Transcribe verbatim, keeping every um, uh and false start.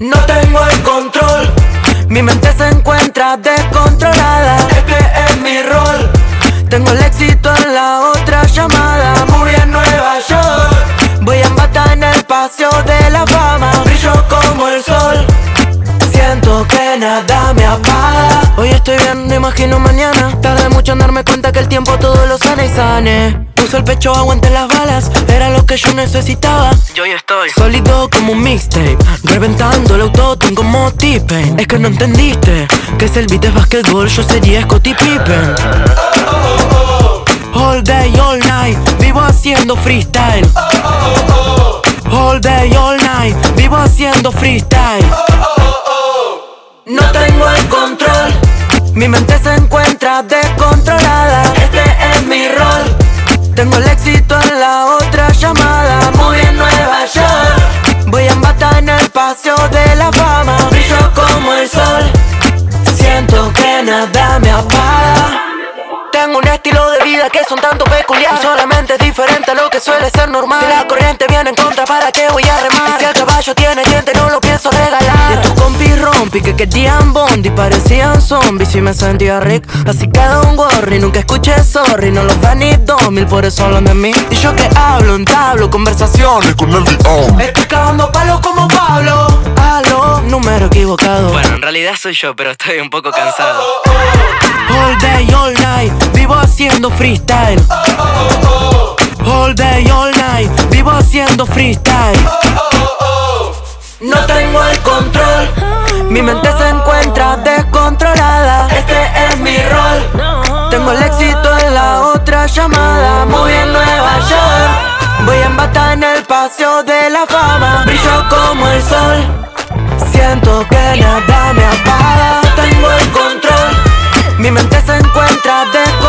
No tengo el control, mi mente se encuentra descontrolada. Es que es mi rol, tengo el éxito en la otra llamada. Muy en Nueva York, voy en bata en el paseo de la fama. Brillo como el sol, siento que nada me apaga. Hoy estoy bien, no imagino mañana. Tardé mucho en darme cuenta que el tiempo todo lo sana y sane. Puso el pecho, aguanté las balas, era lo que yo necesitaba. Yo hoy estoy sólido como un mixtape, reventando el autotune como T-Pain. Es que no entendiste que si el beat es basquetbol, yo sería Scottie Pippen. All day, all night, vivo haciendo freestyle. All day, all night, vivo haciendo freestyle. No tengo el control, mi mente se encuentra descontrolada. Este es mi rol, tengo el éxito en la otra llamada. Muy en Nueva York, voy en bata en el paseo de la fama. Brillo como el sol, siento que nada me apaga. Tengo un estilo de vida que es un tanto peculiar, y solamente es diferente a lo que suele ser normal. Si la corriente viene en contra, ¿para qué voy a remar? Y si el caballo tiene diente, no lo pienso regalar. De tus compis rompí que querían Bondi, parecían zombies y me sentía rick. Así que un worry, nunca escuché sorry. No los da ni dos mil, por eso hablan de mí. Y yo que hablo, entablo conversaciones con el diablo. Estoy clavando palos como Pablo. Aló, número equivocado. Bueno, en realidad soy yo, pero estoy un poco cansado. All day, all night, vivo haciendo freestyle. All day, all night, vivo haciendo freestyle. No tengo el control, mi mente se encuentra descontrolada. Este es mi rol, tengo el éxito en la otra llamada. Muy en Nueva York, voy en bata en el paseo de la fama. Brillo como el sol, siento que nada me apaga. Tengo el control, mi mente se encuentra descontrolada.